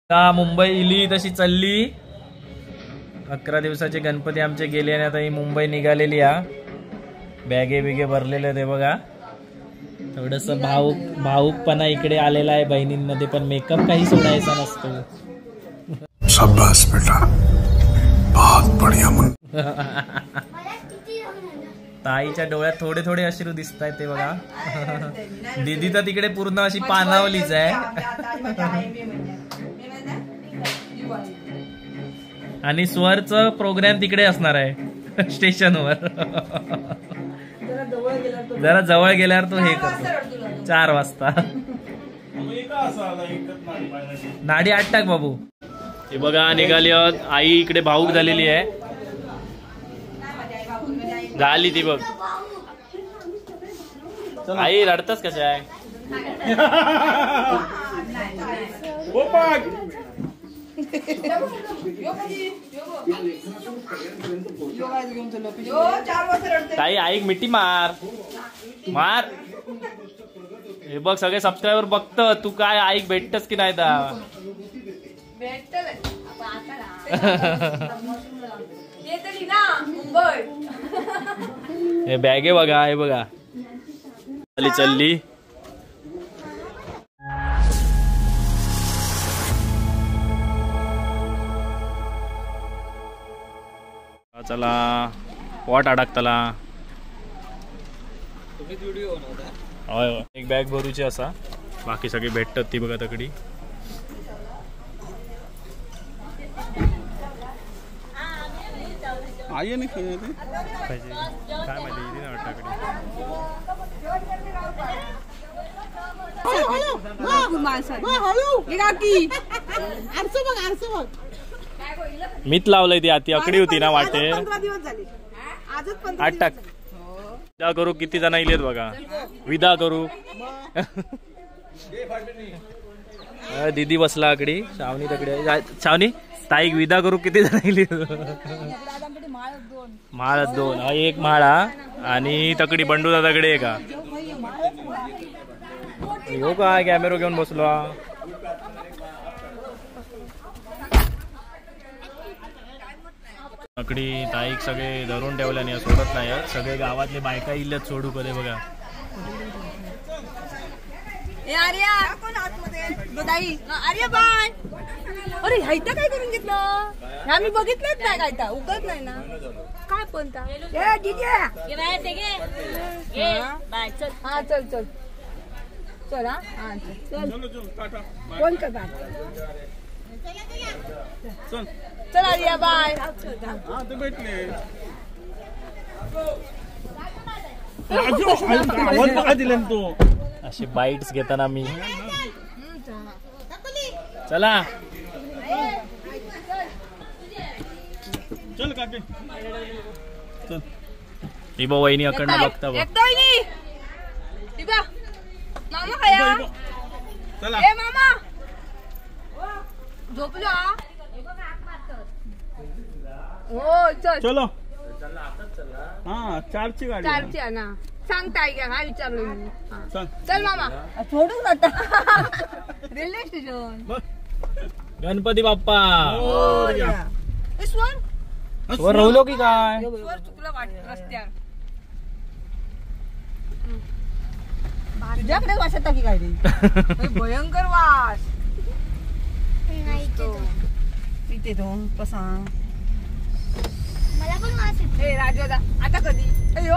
मुंबई इली तशी चालली. 11 दिवसाचे गणपती आमचे गेले आणि आता ही मुंबई निघालेली. बॅगे बिगे भरलेले ते बघा. थोडस भाऊकपणा इकडे आलेला आहे बहिणींमध्ये, पण मेकअप काही सोडायचा नसतो. शाबाश बेटा, बहुत बढ़िया. ताईच्या डोळ्यात थोडे थोडे अश्रू दिसत आहेत ते बघा. दीदी तर तिकडे पूर्ण अशी पानावलीच आहे. आणि स्वरचं प्रोग्राम तिकडे असणार आहे स्टेशनवर. जरा जवळ गेल्यावर तो हे करतो 4 वाजता. नाडी 8 टाक बाबू. हे बघा निघाली आई इकडे भाऊक झालेली आहे. झाली ती बघ. आई रडतास कशा आहे. ताई आई मिठी मार मार. हे बघ सगळे सबस्क्रायबर बघत तू काय आईक भेटतस की नाही. हे बॅगे बघा. हे बघा चालली. चला पॉट अडकतला. एक बॅग भरूची असा, बाकी सगळी भेटतात ती बघा तकडी. आई नाही काय माहिती ना वाटतं. मीच लावलंय ती आती अकडी होती ना वाटे. 8 टाक. विदा करू किती जण इलेत बघा. विदा करू. दीदी बसला अकडी. श्रावणी तकडे श्रावणी ताईक विदा करू किती जण इले. माळ 2. एक माळा आणि तकडी बंडू दादाकडे आहे का. हो का कॅमेरा घेऊन बसलो. तकडी ताईक सगळे धरून ठेवले आणि सोडत नाही. सगळे गावातले बायका इल्ल्यात सोडू कधी बघा. अरे ह्याचा काय करून घेतलं. आम्ही बघितलंच नाही काय उगत नाही ना काय पण. हा चल चल चल. हा चल कोण का चल आर्या बाय. भेटले दिले तू अशी बाईट्स घेताना मी. चला चल काके चल. ही बा वहिनी अकडनं बघता बघ. मामा खाया. चला ए मामा झोपलो. हो चल चलो. हा 4ची गाडी. 4ची आहे ना. सांगताय का काय विचारलो मी. चल मामा सोडून आता रेल्वे स्टेशन. गणपती बाप्पा. स्वर रवलो की काय. स्वर चुकलं वाटत रस्त्यावर. तुझ्याकडे वास येता की काय रे. भयंकर वास. इथे तो कसा मला पण वास येतो. राजोदा आता कधी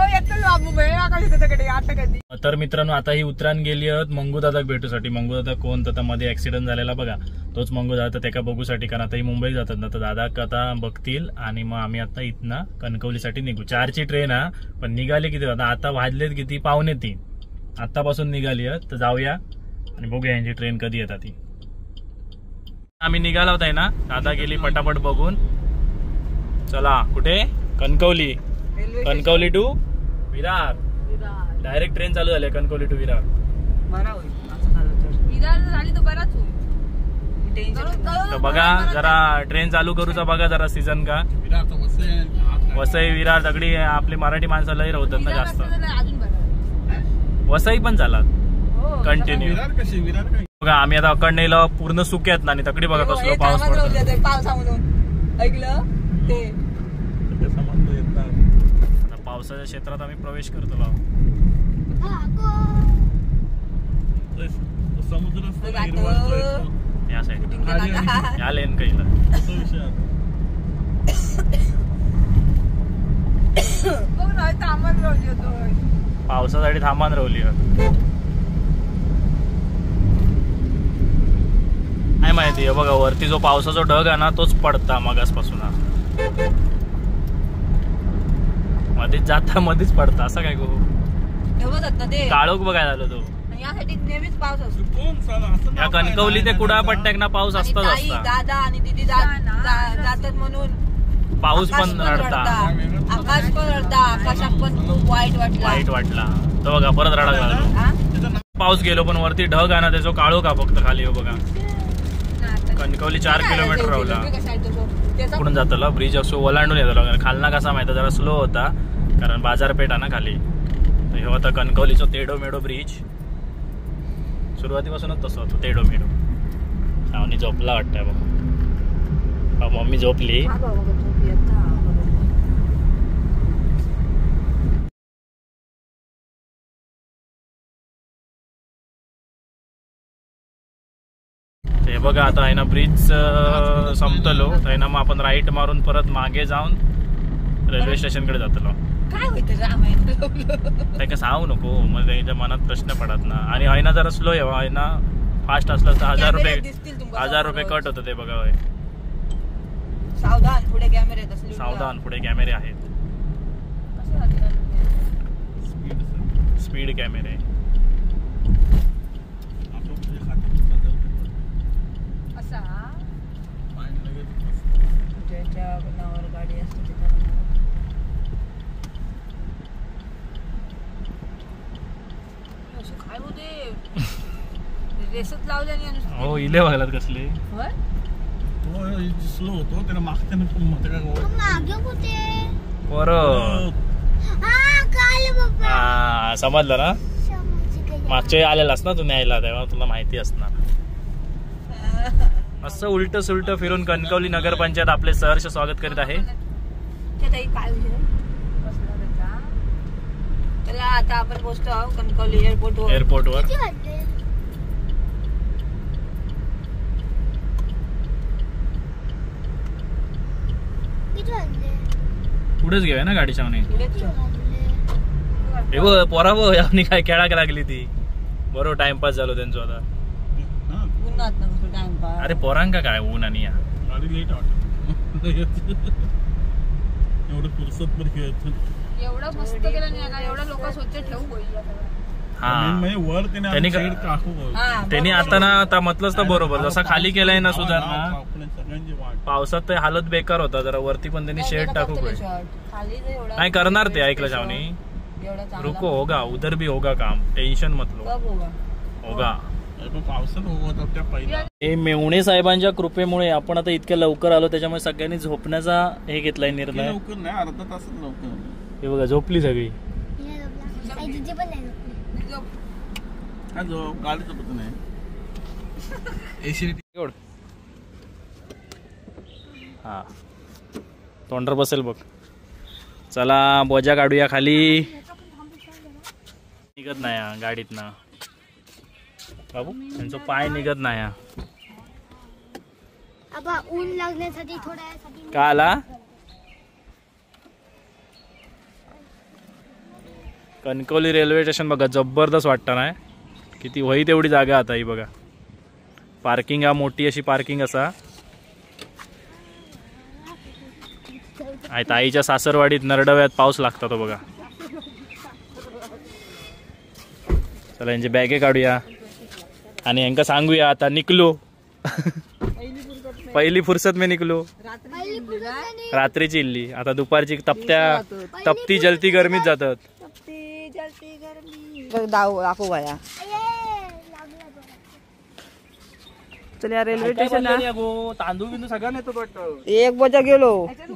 आता कधी. तर मित्रांनो आता ही उतरान गेली आहेत मंगूदादा भेटूसाठी. मंगूदादा कोण तर मध्ये ऍक्सिडेंट झालेला बघा तोच मंगूदादा. त्याका बघूसाठी कारण आता ही मुंबई जातात ना तर दादा आता बघतील. आणि मग आम्ही आता इथनं कणकवलीसाठी निघू. 4ची ट्रेन हा पण निघाली किती आता वाजलेत किती 2:45. आतापासून निघाली आहेत तर जाऊया आणि बघूया यांची ट्रेन कधी येतात ती. आम्ही निघाला होता ना दादा गेली पटापट बघून. चला कुठे Kankavli. Kankavli to Virar. Direct train चालू झाली कणकवली टू विरार. तर बघा जरा ट्रेन चालू करूचा बघा जरा सीझन का. वसई विरार सगळी आपली मराठी माणसं लय होतात ना जास्त. वसई पण चालत कंटिन्यू. बघा आम्ही आता अकडनेला पूर्ण सुक्यात ना आणि तकडी बघा कसलो पाऊस पडतो. पावसा म्हणून ऐकलं ते आता पावसाच्या क्षेत्रात आम्ही प्रवेश करतो. समुद्र या साईड या लेन कैला पावसासाठी थांबान रवली नाही माहिती बघा वरती जो पावसाचा ढग आहे ना तोच पडता मगासपासून मध्येच जाता मध्येच पडता असं काय गो काळोख बघायला झालं तो यासाठी नेहमीच पाऊस असतो. या कणकवली ते कुडा पट्ट्याक ना पाऊस असतोच असता. दादा आणि दीदी जातात म्हणून पाऊस पण रडता आकाश पण रडता. आकाशात पण खूप वाईट वाटला तो बघा परत रडा लागलो. पाऊस गेलो पण वरती ढग आहे ना त्याचा काळो का फक्त खाली हो बघा. कणकवली 4 किलोमीटर रावला पुढून जातला ब्रिज असो ओलांडून येतो. खालना कसा माहिती जरा स्लो होता कारण बाजारपेठ आहे ना खाली. हे होता कणकवलीचा तेडो मेडो ब्रिज. सुरुवातीपासूनच तसं होतं तेडो मेडो. सावनी झोपला वाटतंय बघा. मम्मी झोपली. हे बघा आता आहे ना ब्रिज संपतलो तर आहे ना मग आपण राईट मारून परत मागे जाऊन रेल्वे स्टेशनकडे जातलो. काय होतं काय सांगू नको मग त्यांच्या मनात प्रश्न पडत ना. आणि आहे ना जरा स्लो आहे ना फास्ट असलं तर 1000 रुपये कट होतं ते बघा. सावधान पुढे कॅमेरे सावधान पुढे कॅमेरे आहेत. स्पीड कॅमेरे असा ज्याच्या नावावर गाडी असते काय होते रेसच लावल्याने. हो इले बघायलात कसले स्लो होतो त्याला मागच्या बरं समजलं ना. मागच्या वेळी आलेलास ना तू न्यायला तेव्हा तुला माहिती असणार. असं उलट सुलट फिरून कणकवली नगरपंचायत आपले सहर्ष स्वागत करीत आहे. चला आता आपण पोहोचतो आहोत कणकवली एअरपोर्टवर. पुढेच घेऊया ना गाडी शावणी. पोरा यावनी काय खेळाक लागली ती बरोबर टाइमपास झालो त्यांचं आता. अरे पोरांका काय ऊन आणि या गाडी लेट वाटत एवढं फुरसत पण खेळत एवढं मस्त केलं नाही एवढं लोक स्वच्छ ठेवू. त्यांनी आता ना आता म्हटलंच तर बरोबर जसा खाली केलाय ना सुधारणा. पावसात ते हालत बेकार होता जरा वरती पण त्यांनी शेड टाकू नाही करणार ते. ऐकलं शावनी रुको होगा उधर भी होगा काम टेन्शन मतलब होगा. हे मेवणे साहेबांच्या कृपेमुळे आपण आता इतक्या लवकर आलो त्याच्यामुळे सगळ्यांनी झोपण्याचा हे घेतलाय निर्णय. लवकर नाही अर्धा तास लवकर. हे बघा झोपली सगळी. गाडी झोपत नाही. हा तोंडर बसेल बघ. चला बोजा काढूया खाली. निघत नाही गाडीत ना बाबू त्यांचं पाय निघत नाही. ऊन लागण्यासाठी थोड्या का आला. कणकवली रेल्वे स्टेशन बघा जबरदस्त वाटतं ना. किती होई तेवढी जागा आता ही बघा. पार्किंग हा मोठी अशी पार्किंग असा. ताईच्या सासरवाडीत नरडव्यात पाऊस लागतो तो बघा. चला यांचे बॅगे काढूया आणि यांका सांगूया आता निकलो. पहिली फुर्सत में निकलो. रात्रीची इल्ली आता दुपारची तपती जलती गरमीत जातात. दाखवू बाया चला रेल्वे स्टेशन तांदूळ बिंदू सगळं नेतो वाटतं. एक बोजा गेलो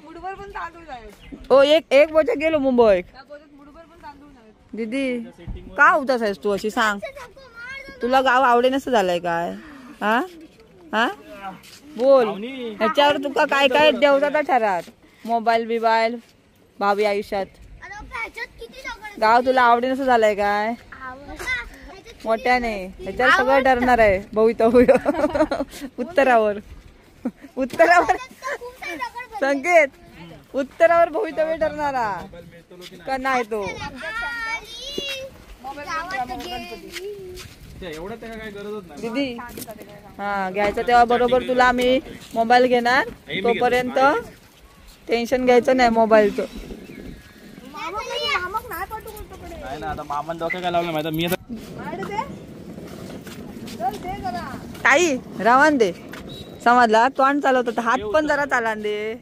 हो एक बोजा गेलो मुंबई. दीदी का होतास तू अशी सांग. तुला गाव आवडेनसं झालंय काय? हा हा बोल. ह्याच्यावर तुका काय काय देवता ठरात? मोबाईल बिबाईल भावी आयुष्यात गाव तुला आवडेनसं झालंय काय? मोठ्याने ह्याच्यावर सगळं ठरणार आहे भवितव्य. उत्तरावर संकेत उत्तरावर भवितव्य ठरणारा का नाही तो? दीदी हा घ्यायचं तेव्हा बरोबर तुला आम्ही मोबाईल घेणार. तोपर्यंत टेन्शन घ्यायचं नाही मोबाईलचं. नाही ना आता मामान डोक्या काय लावलं माहिती मी आता ताई रावण दे समजला. तोंड चालवत हात पण जरा चाला दे.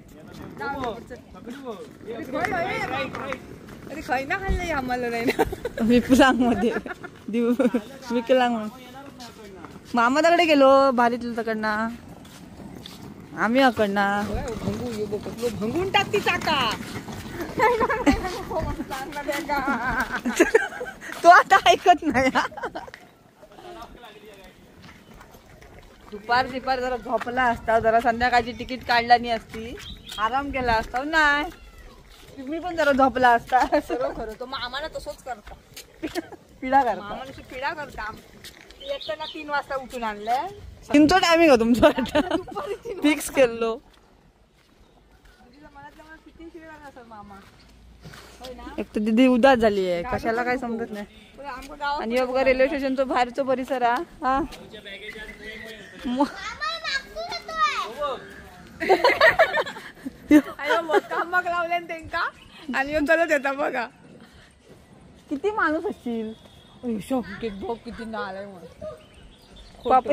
अरे खाई ना खाल्लं आम्हाला नाही ना. विकलांग मध्ये विकलांग मामाकडे गेलो भारीतलं तकडनं आम्ही अकडनं भंगून टाकती चाका. तो आता ऐकत नाही. दुपार जरा झोपला असता जरा संध्याकाळची तिकीट काढला नाही असती आराम केला असता. नाही मी पण जरा झोपला असता. सर्व खरं तो मामाला तसंच करता पिढा करता. मामाला पिढा करता. एकट्याला 3 वाजता उठून आणलंय. तुमचा टायमिंग आहे तुमचा फिक्स केलो. एक तर दीदी उदास झाली आहे कशाला काय समजत नाही. आणि बघा रेल्वे स्टेशनचा बाहेरचा परिसर हा लावले त्यांका आणि चलत येता बघा. किती माणूस असतील. किती नालाय पापी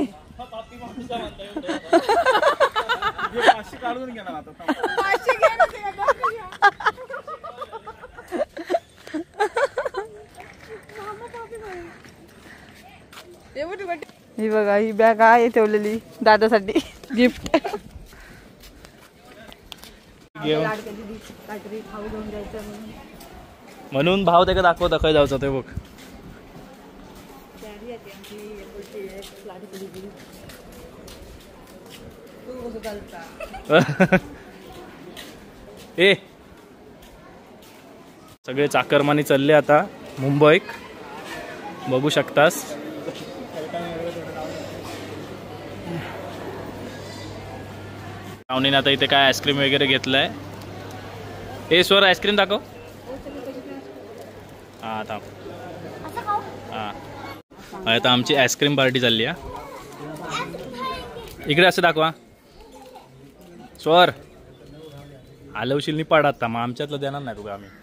काढून घेणार आता. ही बघा ही बॅग आहे ठेवलेली दादासाठी गिफ्ट. म्हणून भाव त्याला दाखवता काय जायचं ते बघ. ए सगळे चाकरमानी चालले आता मुंबईत बघू शकतास. पाहुणे आता इथे काय आईस्क्रीम वगैरे घेतलाय. हे स्वर आईस्क्रीम दाखव. हा थांब. हा आता आमची आईस्क्रीम पार्टी चालली आहे. इकडे असं दाखवा स्वर. आलवशील पाड आता मग आमच्यातलं देणार नाही तुला आम्ही.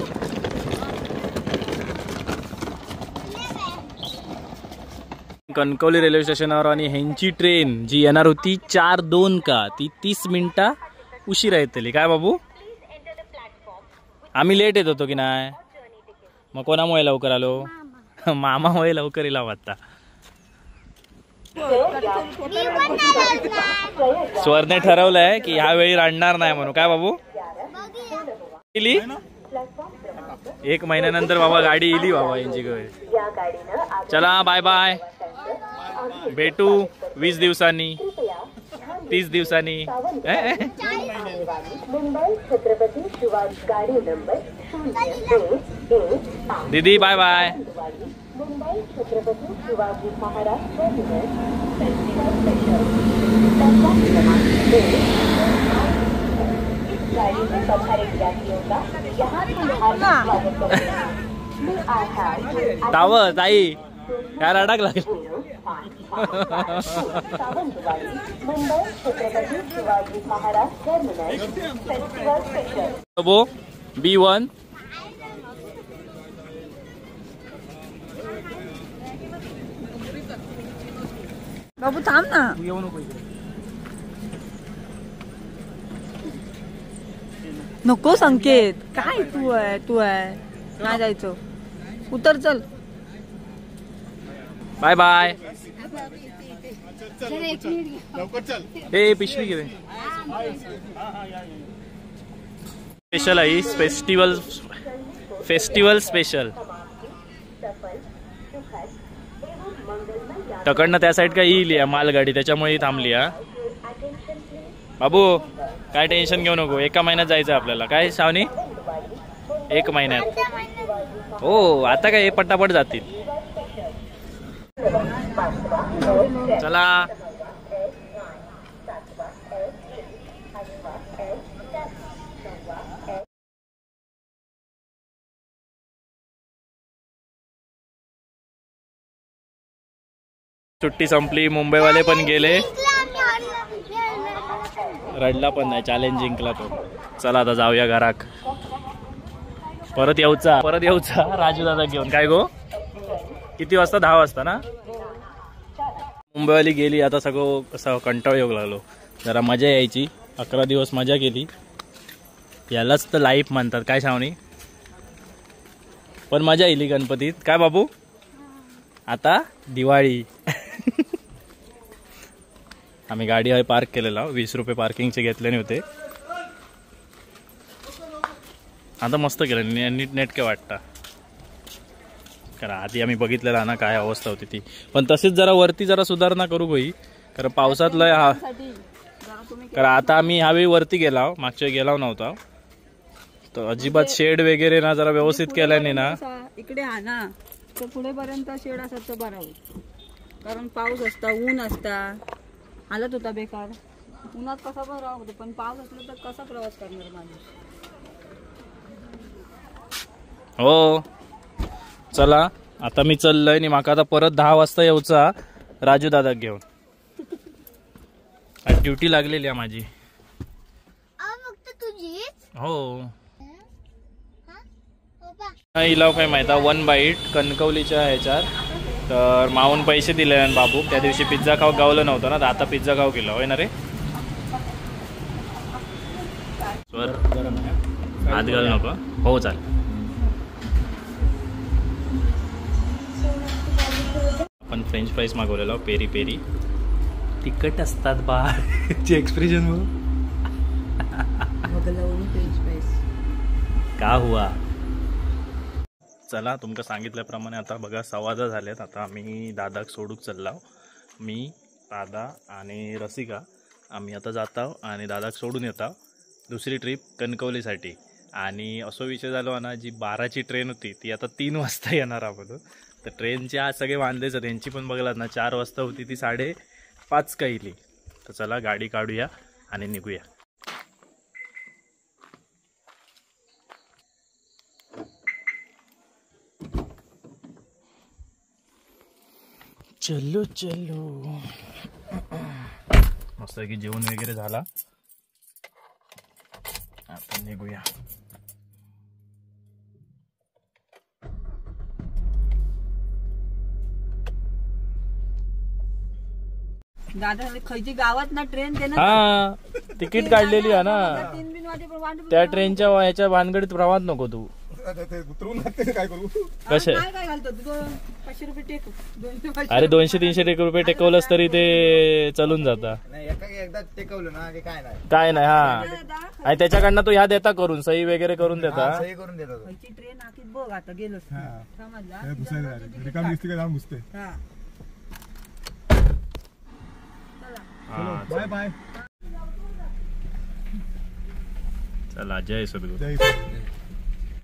कणकवली रेल्वे स्टेशनवर आणि ह्यांची ट्रेन जी येणार होती 4:02 का ती 30 मिनिटं उशिरा येतली. काय बाबू आम्ही लेट येत होतो की नाही. मग कोणामुळे लवकर आलो? मामामुळे लवकर येला आता. स्वरने ठरवलंय की ह्यावेळी राहणार नाही म्हणून. काय बाबू इली 1 महिन्यानंतर बाबा गाडी इली बाबा यांची. चला बाय बाय भेटू 20 दिवसांनी 30 दिवसांनी. दीदी बाय बाय. ताव ताई यार अडक लागेल. B1 बाबू थांब ना. येऊ नको इकडे. नको संकेत काय तू आहे नाही जायचं. उतर चल. Bye bye. हे पिशवी घे. स्पेशल आहे फेस्टिवल स्पेशल. तकडनं त्या साईड काय येईल या मालगाडी, त्याच्यामुळे ही थांबली हा. बाबू काय टेन्शन घेऊ नको, एका महिन्यात जायचं आपल्याला. काय सावनी 1 महिन्यात? हो आता काय पटापट जातील. चला सुट्टी संपली, मुंबईवाले पण गेले. रडला पण नाही, चॅलेंज जिंकला तो. चला आता जाऊया घराक. परत येऊचा राजू दादा घेऊन. काय गो किती वाजता? 10 वाजता ना. मुंबईवाली गेली, आता सगळं असं कंटाळ येऊ लागलो. जरा मजा यायची, 11 दिवस मजा केली. यालाच तर लाईफ म्हणतात. काय सावनी पण मजा येईल गणपतीत. काय बाबू आता दिवाळी. आम्ही गाडी पार्क केलेला, 20 रुपये पार्किंगचे घेतले होते. आता मस्त केलं, नीट नेटके वाटतं. कारण आधी आम्ही बघितलेला ना काय अवस्था होती ती. पण तसेच जरा वरती जरा सुधारणा करू गई, कारण पावसात लय हा. कारण आता आम्ही ह्यावेळी वरती गेला, मागच्या गेला नव्हता तर अजिबात शेड वगैरे ना जरा व्यवस्थित केल्याने ना. इकडे हा ना तर पुढेपर्यंत शेड असत तर बरं होईल. कारण पाऊस असता, ऊन असता, हालत होता बेकार. उन्हात कसा पण राहू होतो, पण पाऊस असला तर कसा प्रवास करणार माणूस. हो चला आता मी चाललोय आणि माका आता परत 10 वाजता येऊचा राजू दादा घेऊन. ड्युटी लागलेली आहे माझी. फक्त तुझीच? हो इलाव काय माहिती, 1 बाईट कणकवलीच्या ह्याच्यात. तर मावून पैसे दिले आणि बाबू त्या दिवशी पिझ्झा खाऊ गावलं नव्हतं ना, तर आता पिझ्झा खाऊ केला होय ना रे. हात घाल नको. हो चाल. आपण फ्रेंच फ्राईज मागवलेला पेरी पेरी. तिखट असतात बा. एक्सप्रेशन का हुआ. चला तुमका सांगितल्याप्रमाणे आता बघा 6:15 झालेत. आता आम्ही दादाक सोडूक चाललाव. मी दादा आणि रसिका आम्ही आता जाताव आणि दादाक सोडून येताव. दुसरी ट्रिप कणकवलीसाठी. आणि असो विषय झालो ना, जी 12ची ट्रेन होती ती आता 3 वाजता येणार आहोत. तर ट्रेनचे आज सगळे वांदेच. त्यांची पण बघलात ना 4 वाजता होती ती 5:30 काहीली. तर चला गाडी काढूया आणि निघूया. चलो चलो. मस्त की जेवण वगैरे झाला, आता निघूया. दादा खयची गावात ना ट्रेन ते ना. हा तिकीट काढलेली आहे ना. 3 बिन वाजे पण वाट. त्या ट्रेनच्या ह्याच्या भानगडीत प्रवास नको तू. काय करू. कसे काय घालतो तू? 500 रुपये टेक. 200. अरे 200-300 रुपये टेकवलंस तरी ते चलून जाता. एकदा टेकवलं ना काय नाही. हा आणि त्याच्याकडनं तो ह्या देता करून सही वगैरे करून देता. सही करून देतो. खयची ट्रेन आखीत बघ आता गेलोस समजला. रिकामी दिसते का जाऊन घुसते. Bye bye. चला जय सद्गुरू. जय